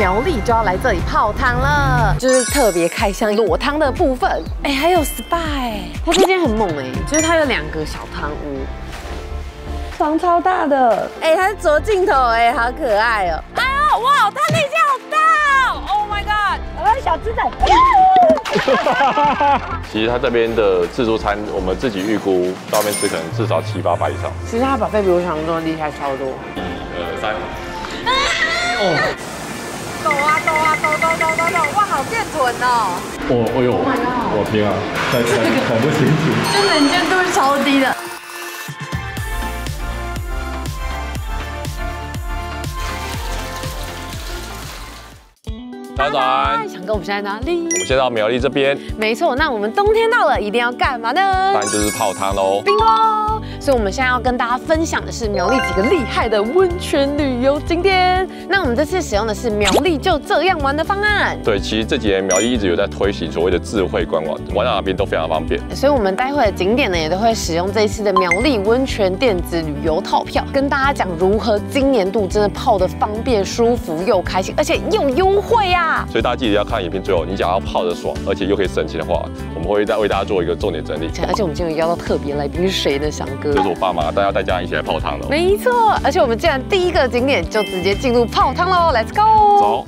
苗栗就要来这里泡汤了，就是特别开箱裸汤的部分。哎，还有 SPA 哎，它这间很猛哎，就是它有2个小汤屋，床超大的，哎，它是折镜头哎，好可爱哦。哎呦，哇，它力气好大哦 ！Oh my god， 我小只的。 其实它这边的自助餐，我们自己预估到那边吃可能至少700-800以上。 其实它把费比我想象中的厉害超多。 1、2、3。 哦，抖啊抖啊抖抖抖抖抖，哇，好健臀哦！ 哎呦，我天啊，看不清楚， 就能见度超低的。 早安， 想跟我们现在哪里？ 我们先到苗栗这边。 没错，那我们冬天到了，一定要干嘛呢？ 当然就是泡汤喽。 bingo！所以我们现在要跟大家分享的是苗栗几个厉害的温泉旅游景点。那我们这次使用的是苗栗就这样玩的方案。 对，其实这几年苗栗一直有在推行所谓的智慧官网，玩到哪边都非常方便。 所以我们待会的景点呢，也都会使用这一次的苗栗温泉电子旅游套票，跟大家讲如何今年度真的泡得方便、舒服又开心，而且又优惠呀！ 所以大家记得要看影片最后，你想要泡得爽，而且又可以省钱的话，我们会再为大家做一个重点整理。 而且我们今天有邀到特别来宾是谁呢？翔哥， 就是我爸妈，大家带家人一起来泡汤了。 没错，而且我们既然第一个景点就直接进入泡汤喽 ，Let's go！ 走。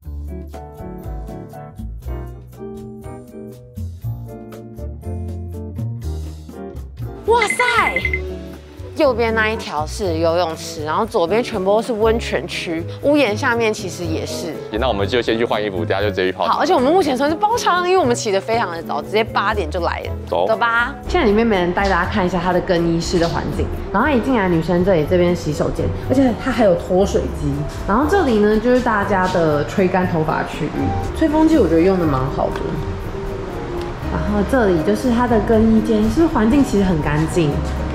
哇塞！右边那一条是游泳池，然后左边全部都是温泉区，屋檐下面其实也是。 那我们就先去换衣服，等下就直接去泡。 好，而且我们目前算是包场，因为我们起得非常的早，直接8点就来了。走吧。现在里面没人带大家看一下它的更衣室的环境，然后一进来女生这边洗手间，而且它还有脱水机。然后这里呢就是大家的吹干头发区域，吹风机我觉得用的蛮好的。然后这里就是它的更衣间，是不是环境其实很干净？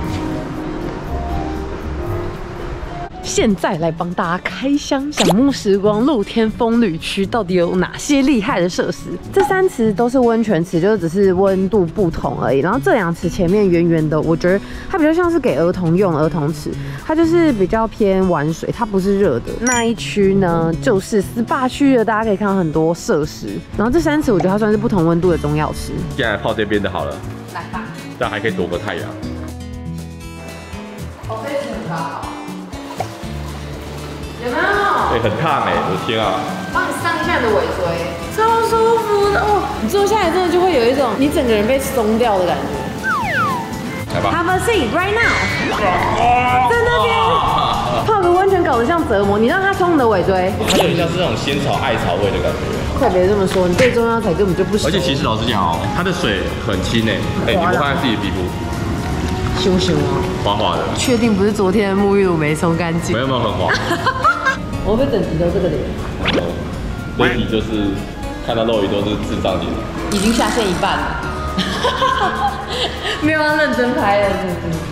现在来帮大家开箱小木时光露天风旅区到底有哪些厉害的设施？这3池都是温泉池，就只是温度不同而已。然后这2池前面圆圆的，我觉得它比较像是给儿童用儿童池，它就是比较偏玩水，它不是热的。那一区呢，就是 SPA 区的，大家可以看到很多设施。然后这3池我觉得它算是不同温度的中药池。 现在泡这边的好了， 来吧， 这样还可以躲个太阳。 哦，这池很高。有没有？ 很烫哎，我的天啊！ 帮你上一下你的尾椎，超舒服的哦！你坐下来真的就会有一种你整个人被松掉的感觉。 来吧 ，Have a seat right now。在那边泡个温泉搞得像折磨，你让它冲你的尾椎， 它有点像是那种仙草艾草味的感觉。 快别这么说，你对中药材根本就不熟。 而且其实老实讲哦，它的水很清哎，你不看自己的皮肤， 羞羞啊， 滑滑的。 确定不是昨天的沐浴乳没冲干净？ 没有很滑。 我会等级到这个脸， 这一题就是看到肉鱼都是智障脸， 已经下线一半了，没有要认真拍了，是不是？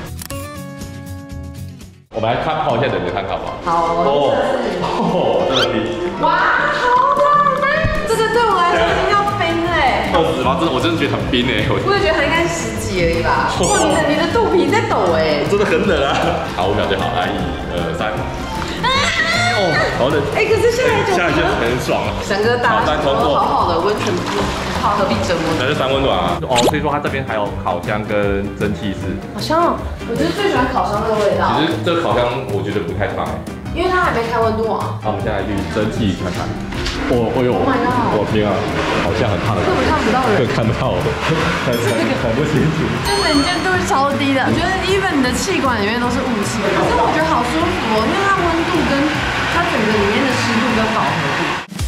我们来泡一下人的参考吧。 好哦， 这个冰， 哇，好冷啊！这个对我来说已经要冰嘞。 20吗？我真的觉得很冰哎。 我也觉得它应该是10几而已吧。哇，你的肚皮在抖哎。 真的很冷啊。好，5秒就好。来，1、2、3。哦，好冷。哎， 可是下来就很爽啊。 翔哥打好好的温泉泡何必折磨？ 那就3温暖啊。哦，所以说它这边还有烤箱跟蒸汽室。 好香哦！我就是最喜欢烤箱这个味道。 其实这个烤箱我觉得不太烫哎， 因为它还没开温度啊。 那我们现在去蒸汽看看。哦，哎呦， Oh my god！ 我天啊，好像很烫的。 根本看不到人。 看不到，看不清楚。 就能见度超低的，我觉得 even 你的气管里面都是雾气，可是我觉得好舒服哦，因为它温度跟它整个里面的湿度跟饱和度。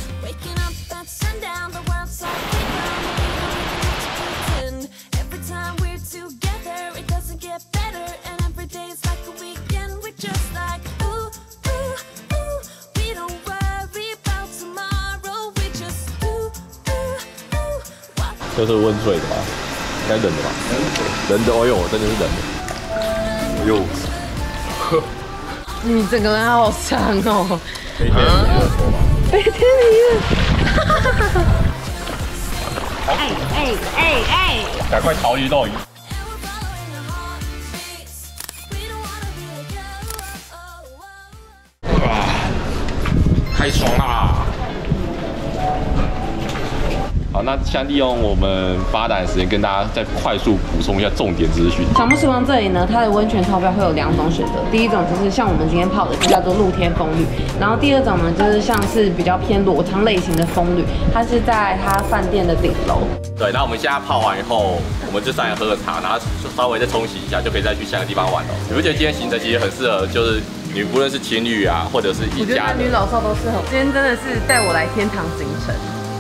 就是温水的吧，应该冷的吧？冷的，哎呦，真的是冷的。哎呦， 你整个人好伤哦。 飞天里的头吧？ 飞天里。哎！ 赶快逃离肉鱼。哇，太爽啦！ 好，那现在利用我们发展的时间，跟大家再快速补充一下重点资讯。 小木时光这里呢，它的温泉套票会有2种选择，第一种就是像我们今天泡的，就叫做露天风旅，然后第二种呢，就是像是比较偏裸汤类型的风旅，它是在它饭店的顶楼。 对，那我们现在泡完以后，我们就上来喝个茶，然后稍微再冲洗一下，就可以再去下个地方玩了。你不觉得今天行程其实很适合，就是你不论是情侣啊，或者是一家的， 我觉得男女老少都适合。今天真的是带我来天堂行程。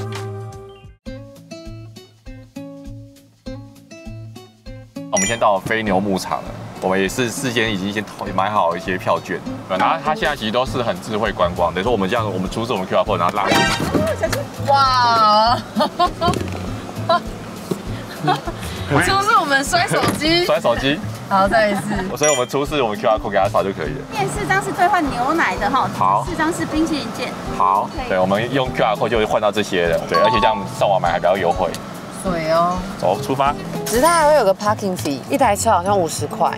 我们先到飞牛牧场了，我们也是事先已经先买好一些票券，然后它现在其实都是很智慧观光，等于说我们这样，我们出示我们 QR code， 然后拉。 哇！出示我们摔手机， 摔手机。 好，再一次。 所以我们出示我们 QR code 给他扫就可以了。 面4张是兑换牛奶的哈， 好 ，4张是冰淇淋券。 好，对，我们用 QR code 就会换到这些的，对，而且这样上网买还比较优惠。 水哦， 走，出发。 只是它还会有个 parking fee，一台车好像50块。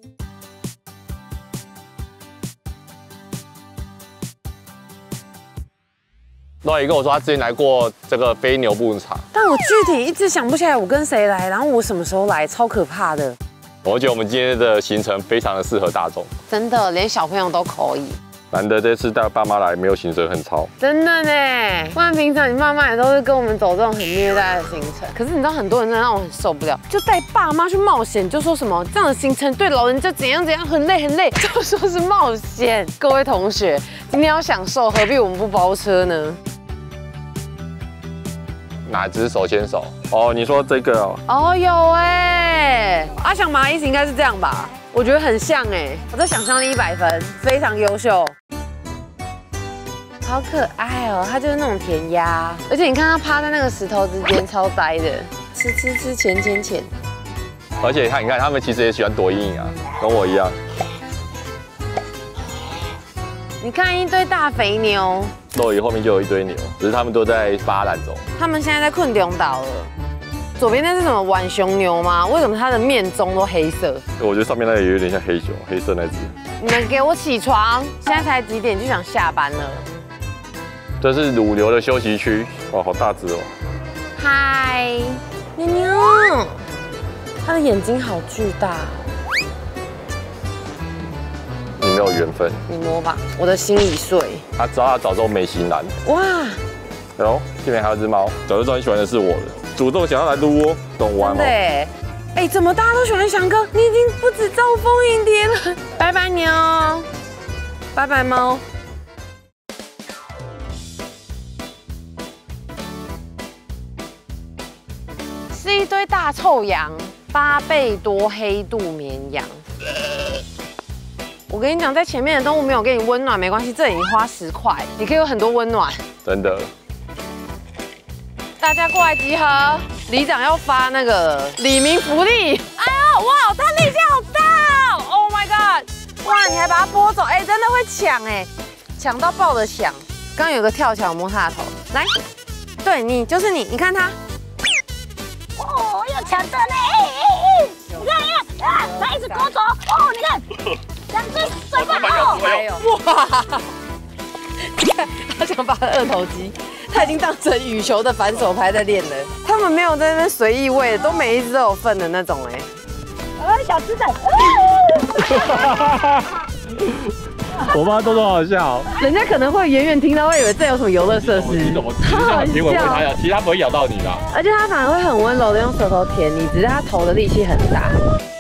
诺也跟我说他之前来过这个飞牛牧场， 但我具体一直想不起来我跟谁来，然后我什么时候来，超可怕的。 我觉得我们今天的行程非常的适合大众， 真的，连小朋友都可以。 难得这次带爸妈来，没有行程很超。 真的呢，不然平常你爸妈也都是跟我们走这种很虐待的行程。可是你知道，很多人真的让我很受不了，就带爸妈去冒险，就说什么这样的行程对老人家怎样怎样很累很累，就说是冒险。各位同学，今天要享受，何必我们不包车呢？ 哪只手牵手？哦，你说这个哦？ 哦，有哎，阿翔妈意思应该是这样吧？我觉得很像哎，我的想象力100分，非常优秀。好可爱哦，它就是那种甜鸭，而且你看它趴在那个石头之间，超呆的，吃吃吃，潜潜潜。 而且你看，他们其实也喜欢躲阴影啊，跟我一样。 你看一堆大肥牛， 肉鱼后面就有一堆牛，只是他们都在发展中。 他们现在在困中岛了。左边那是什么浣熊牛吗？为什么它的面中都黑色？ 我觉得上面那个也有点像黑熊，黑色那只。 你们给我起床！现在才几点就想下班了？ 这是乳牛的休息区，哇，好大只哦！ 嗨，牛牛，它的眼睛好巨大。 你没有缘分， 你摸吧，我的心已碎。 他知道他早中美型男。 哇！ 哦，这边还有只猫，早就知道你喜欢的是我了，主动想要来撸哦，懂玩哦。 对，哎，怎么大家都喜欢翔哥？你已经不止招蜂引蝶了。拜拜牛，拜拜猫。是一堆大臭羊，8倍多黑肚绵羊。我跟你讲，在前面的动物没有给你温暖没关系，这里你花10块，你可以有很多温暖。 真的。 大家过来集合，里长要发那个里民福利。哎呦，哇，他力气好大哦 ！Oh my god！ 哇，你还把它拨走，哎，真的会抢哎，抢到爆的抢。刚刚有个跳墙摸他的头，来，对你就是你，你看他。 哦，要抢着呢！你看啊，他一直勾走哦，你看，2只摔过来哦！ 还有哇，你看他想把2头肌，他已经当成羽球的反手拍在练了。他们没有在那边随意喂，都每一只都有份的那种哎。 小只的。 我妈动作好笑， 人家可能会远远听到，会以为这有什么游乐设施。 它舔吻它呀，其实它不会咬到你啦。 而且它反而会很温柔的用舌头舔你，只是它头的力气很大。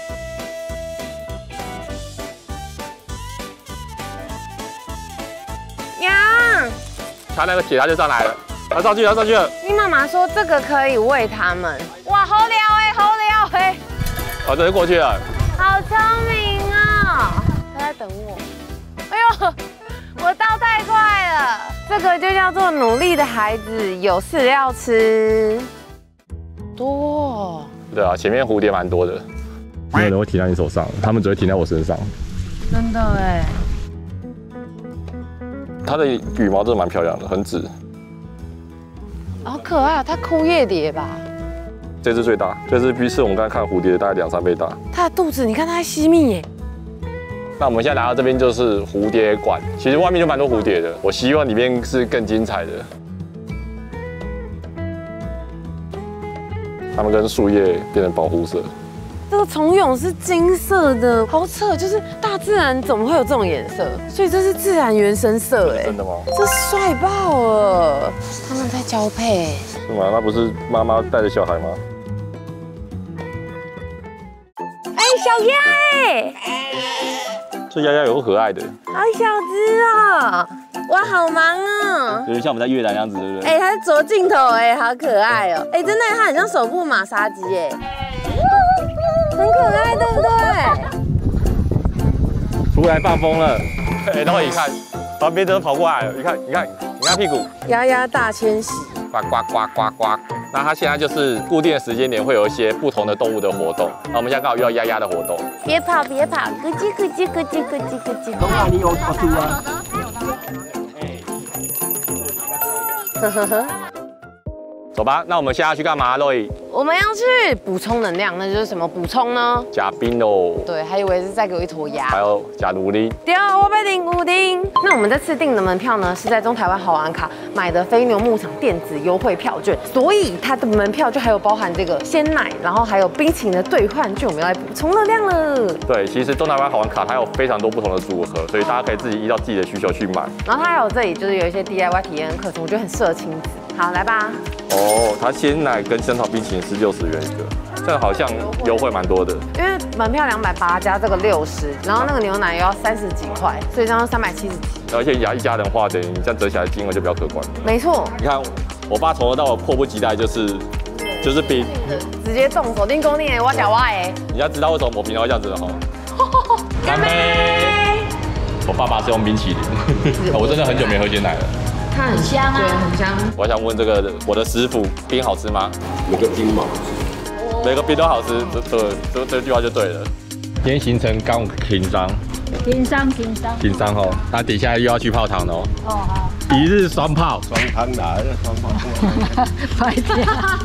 羊， 它那个铁它就上来了，它上去了，上去了。 你妈妈说这个可以喂它们。哇，好聊哎，好聊哎。 好，这就过去了。 好聪明啊！他在等我。哎呦，我倒太快了。这个就叫做努力的孩子有饲料吃。多。 对啊，前面蝴蝶蛮多的，没有人会停在你手上，他们只会停在我身上。 真的哎。 它的羽毛真的蛮漂亮的，很紫。 好可爱，它枯叶蝶吧？ 这只最大，这只比是我们刚才看蝴蝶的大概2、3倍大。 它的肚子，你看它还吸蜜耶。 那我们现在来到这边就是蝴蝶馆，其实外面就蛮多蝴蝶的，我希望里面是更精彩的。 它们跟树叶变成保护色。 这个虫蛹是金色的，好扯，就是大自然怎么会有这种颜色？所以这是自然原生色哎， 真的吗？ 这帅爆了！他们在交配， 是吗？那不是妈妈带着小孩吗？ 哎，小鸭哎， 这丫丫有个可爱的， 好小只啊！哇，好忙啊！ 有点像我们在越南样子，对不对？ 哎，它是左镜头哎，好可爱哦！哎，真的，它很像手部马杀鸡哎，很可爱，对不对？ 出来放风了，哎，然后你看，旁边都跑过来了，你看屁股， 丫丫大迁徙， 呱呱呱呱呱。那它现在就是固定的时间点会有一些不同的动物的活动。那我们现在刚好遇到丫丫的活动。 别跑，别跑，咯叽咯叽咯叽咯叽咯叽。 等下你有猪啊？ 走吧，那我们现在要去干嘛，洛伊？ 我们要去补充能量，那就是什么补充呢？ 加冰哦。 对，还以为是再给我一坨牙。 还有加奴隶。 对，我被顶固定。那我们这次订的门票呢，是在中台湾好玩卡买的飞牛牧场电子优惠票券，所以它的门票就还有包含这个鲜奶，然后还有冰淇淋的兑换券，我们要来补充热量了。 对，其实中台湾好玩卡它有非常多不同的组合，所以大家可以自己依照自己的需求去买。 然后它还有这里就是有一些 DIY 体验课程，我觉得很适合亲子。好，来吧。 哦，它鲜奶跟生草冰淇淋是60元一个，这个好像优惠蛮多的。 因为门票280加这个60，然后那个牛奶又要30几块，所以这样370几。 而且一家人花，等于你这样折起来金额就比较可观。 没错。 你看，我爸从头到尾迫不及待就是冰， 直接动手定功力我脚蛙哎。 你要知道为什么我平常会这样子的哈。干杯！我爸爸是用冰淇淋，我真的很久没喝鲜奶了。 它很香啊，对，很香。 我想问这个我的师傅，冰好吃吗？ 每个冰嘛， 每个冰都好吃，这句话就对了。今天行程刚紧张哦，那等一下又要去泡汤了哦。哦好。一日双泡， 双汤来了，双泡。 白天。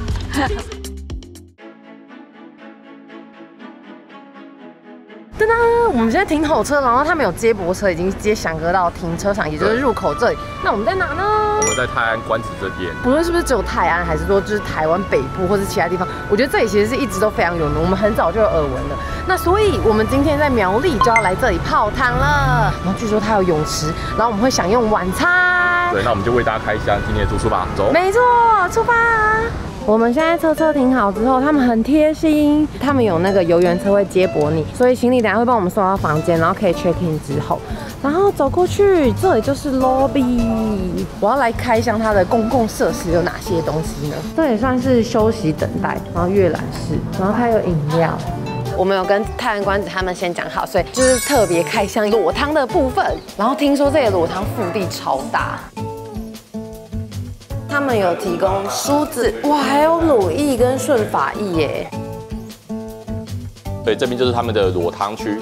噔噔，我们现在停好车，然后他们有接驳车已经接翔哥到停车场，也就是入口这里。那我们在哪呢？ 我们在泰安关子这边。 不论是不是只有泰安，还是说就是台湾北部或是其他地方，我觉得这里其实是一直都非常有名，我们很早就有耳闻了。那所以我们今天在苗栗就要来这里泡汤了。然后据说它有泳池，然后我们会享用晚餐。 对，那我们就为大家开箱今天的住宿吧，走。 没错，出发。我们现在车停好之后，他们很贴心，他们有那个游园车会接驳你，所以行李等下会帮我们送到房间，然后可以 check in 之后，然后走过去，这里就是 lobby。我要来开箱它的公共设施有哪些东西呢？这也算是休息等待，然后阅览室，然后它有饮料。我们有跟泰安关子他们先讲好，所以就是特别开箱裸汤的部分。然后听说这里裸汤腹地超大。他们有提供梳子，哇，还有乳液跟顺发液耶。 对，这边就是他们的裸汤区。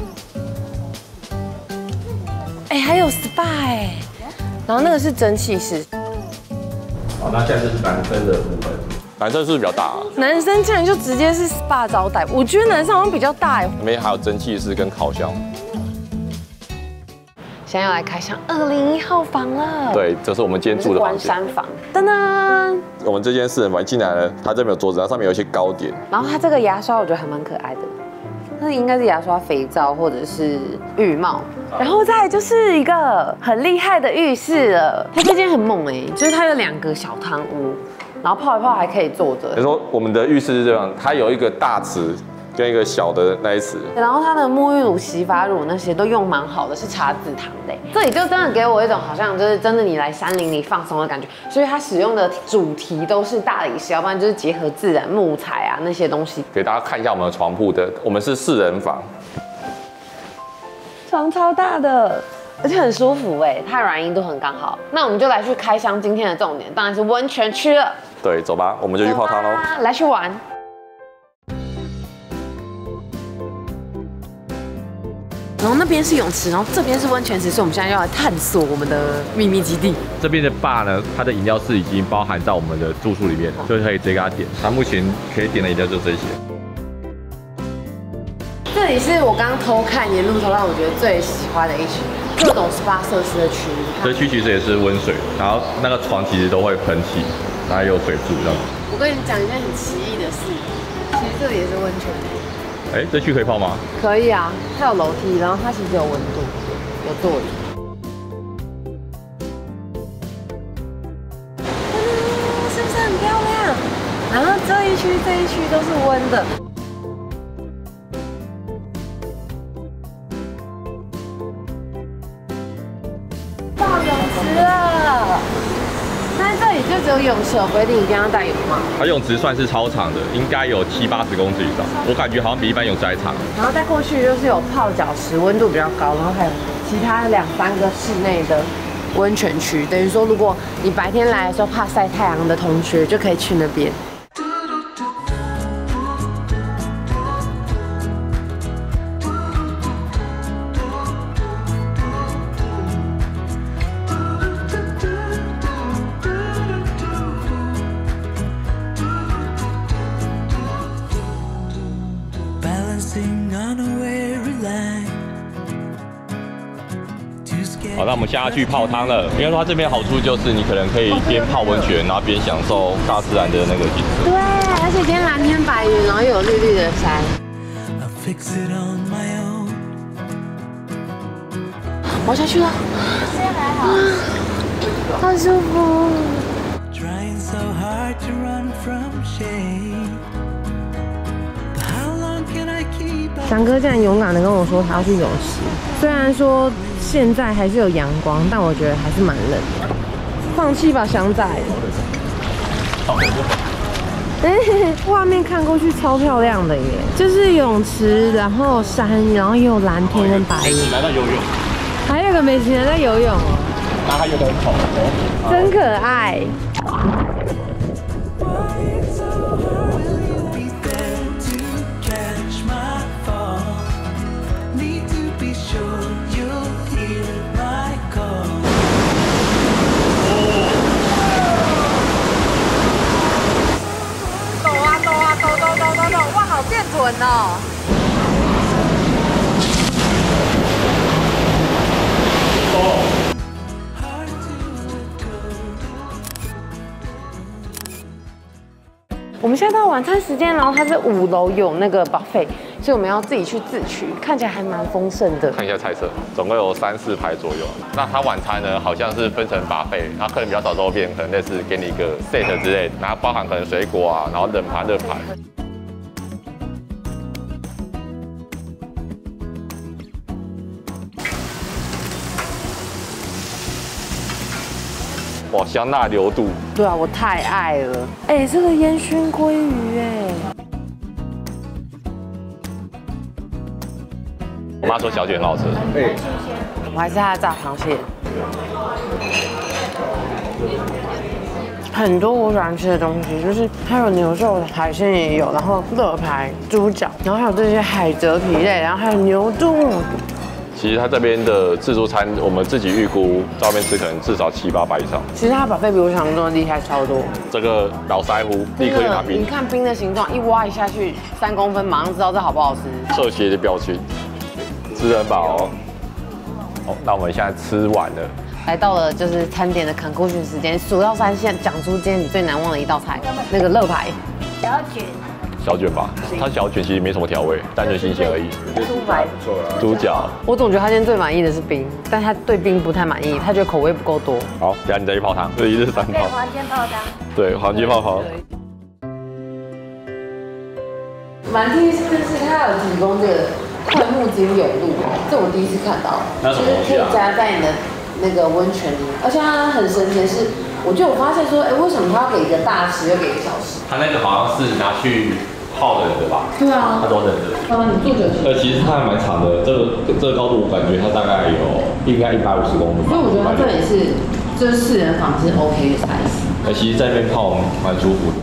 哎，还有 SPA 哎，然后那个是蒸汽室。 好，那现在是男生的部分，男生是不是比较大啊？ 男生竟然就直接是 SPA 招待，我觉得男生好像比较大哎。 里面还有蒸汽室跟烤箱。 现在要来开箱201号房了。 对，这是我们今天住的房间。 关山房，噔噔。 我们这间4人房进来了，它这边有桌子，它上面有一些糕点。 然后它这个牙刷我觉得还蛮可爱的，它应该是牙刷、肥皂或者是浴帽。然后再来就是一个很厉害的浴室了，它这间很猛哎，就是它有2个小汤屋，然后泡一泡还可以坐着。 你说我们的浴室是这样，它有一个大池。跟一个小的那一池， 然后它的沐浴乳、洗发乳那些都用蛮好的，是茶籽糖的。这里就真的给我一种好像就是真的你来山林里放松的感觉，所以它使用的主题都是大理石，要不然就是结合自然木材啊那些东西。 给大家看一下我们的床铺的，我们是4人房， 床超大的，而且很舒服哎，它软硬度很刚好。那我们就来去开箱今天的重点，当然是温泉区了。 对，走吧，我们就去泡汤喽， 来去玩。然后那边是泳池，然后这边是温泉池，所以我们现在要来探索我们的秘密基地。 这边的bar呢，它的饮料是已经包含到我们的住宿里面了，所以可以直接给他点。它目前可以点的饮料就这些。 这里是我刚刚偷看沿路偷看，我觉得最喜欢的一区，各种SPA设施的区域。 这区其实也是温水，然后那个床其实都会喷气， 然后也有水柱这样。 我跟你讲一件很奇异的事，其实这里也是温泉。 哎，这区可以泡吗？ 可以啊，它有楼梯，然后它其实有温度，有座椅。是不是很漂亮？然后这一区都是温的。到泳池了，但是这里就只有泳池有规定一定要戴泳帽。 它泳池算是超长的，应该有70-80公尺以上，我感觉好像比一般泳池还长。 然后再过去就是有泡脚池，温度比较高，然后还有其他2-3个室内的温泉区。等于说，如果你白天来的时候怕晒太阳的同学，就可以去那边。 好，那我们现在去泡汤了。应该说它这边好处就是你可能可以边泡温泉，然后边享受大自然的那个景色。 对，而且今天蓝天白云，然后又有绿绿的山。我下去了， 现在还好。 好舒服。翔哥竟然勇敢的跟我说他要去泳池，虽然说现在还是有阳光，但我觉得还是蛮冷的。放弃吧，翔仔。画面看过去超漂亮的耶，就是泳池，然后山，然后也有蓝天跟白云。 来到游泳， 还有个美琪人在游泳哦， 然后还有个口， 真可爱。哇，好电臀哦！我们现在到晚餐时间，然后它是5楼有那个 buffet， 所以我们要自己去自取，看起来还蛮丰盛的。 看一下菜色，总共有3-4排左右。那它晚餐呢，好像是分成buffet，然后客人比较少之后变可能类似给你一个 set 之类的，然后包含可能水果啊，然后冷盘、热盘。哇，香辣牛肚。 对啊，我太爱了。哎，这个烟熏鲑鱼哎。 我妈说小卷很好吃。 哎， 我还是它的炸螃蟹。很多我喜欢吃的东西，就是它有牛肉、海鲜也有，然后乐排、猪脚，然后还有这些海蜇皮类，然后还有牛肚。 其实它这边的自助餐，我们自己预估在外面吃可能至少700-800以上。 其实它buffet比我想象中的厉害超多。 这个老腮胡立刻就拿冰， 你看冰的形状，一挖一下去3公分，马上知道这好不好吃。 特写的表情，吃得很饱哦。好，那我们现在吃完了， 来到了就是餐点的conclusion时间，数到3，现在讲出今天你最难忘的一道菜，那个乐排。 小卷。 小卷吧，它小卷其实没什么调味，单纯新鲜而已。 猪排不错啦。 猪脚， 我总觉得他今天最满意的是冰，但他对冰不太满意，他觉得口味不够多。 好，等下你再去泡汤，这一日3 对， 泡。 黄金泡汤。 对，黄金泡汤。 蛮第一次是他有提供这个快木精涌露，这我第一次看到，就是可以加在你的那个温泉里，而且它很神奇的是，我发现说，哎，为什么他要给一个大匙又给一个小匙？ 它那个好像是拿去泡人的吧？ 对啊， 它都冷的。 你坐久了。 其实它还蛮长的，这个高度我感觉它大概应该150公分吧。 所以我觉得它这里是就是4人房是 OK 的 size。 其实在那边泡蛮舒服的。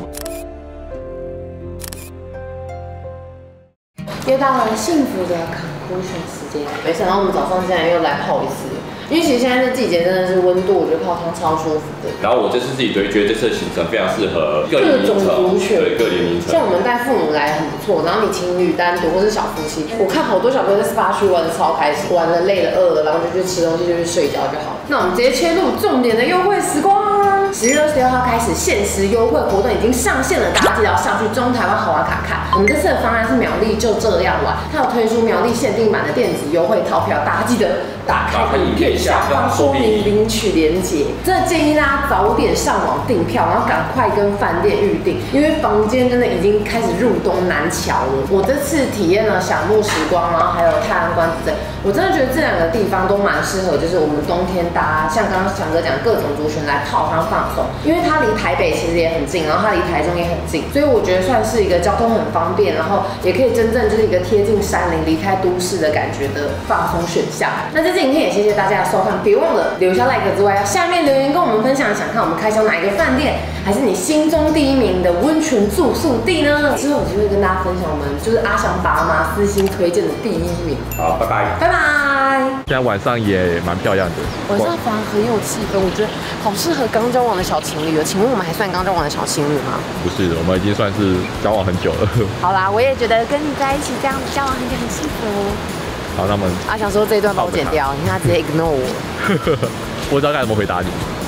又到了幸福的conclusion时间，没想到我们早上竟然又来泡一次，因为其实现在这季节真的是温度，我觉得泡汤超舒服的。 然后我这次自己觉得这次的行程非常适合各种族群， 对各年龄层。 像我们带父母来很不错，然后你情侣单独或是小夫妻，我看好多小朋友在 SPA 区玩的超开心，玩了累了饿了，然后就去吃东西就去睡觉就好。那我们直接切入重点的优惠时光。 10月26号开始限时优惠活动已经上线了，大家记得要上去中台湾好玩卡看。我们这次的方案是苗栗就这样玩，它有推出苗栗限定版的电子优惠套票，大家记得打开影片下方说明领取连结。真的建议大家早点上网订票，然后赶快跟饭店预定，因为房间真的已经开始入冬难瞧了。我这次体验了小木时光，然后还有泰安关子镇，我真的觉得这2个地方都蛮适合，就是我们冬天搭，像刚刚翔哥讲各种族群来泡汤放松，因为它离台北其实也很近，然后它离台中也很近，所以我觉得算是一个交通很方便，然后也可以真正就是一个贴近山林、离开都市的感觉的放松选项。那这支影片也谢谢大家的收看，别忘了留下 like 之外，要下面留言跟我们分享，想看我们开箱哪一个饭店，还是你心中第1名的温泉住宿地呢？之后有机会跟大家分享我们就是阿翔爸妈私心推荐的第1名。 好，拜拜。 拜拜。 现在晚上也蛮漂亮的， 晚上反而很有气氛，我觉得好适合刚交往的小情侣了。请问我们还算刚交往的小情侣吗？ 不是，我们已经算是交往很久了。 好啦，我也觉得跟你在一起这样子交往很久很幸福。 好，那么阿翔说这一段帮我剪掉，你看他直接 ignore 我。 不知道该怎么回答你。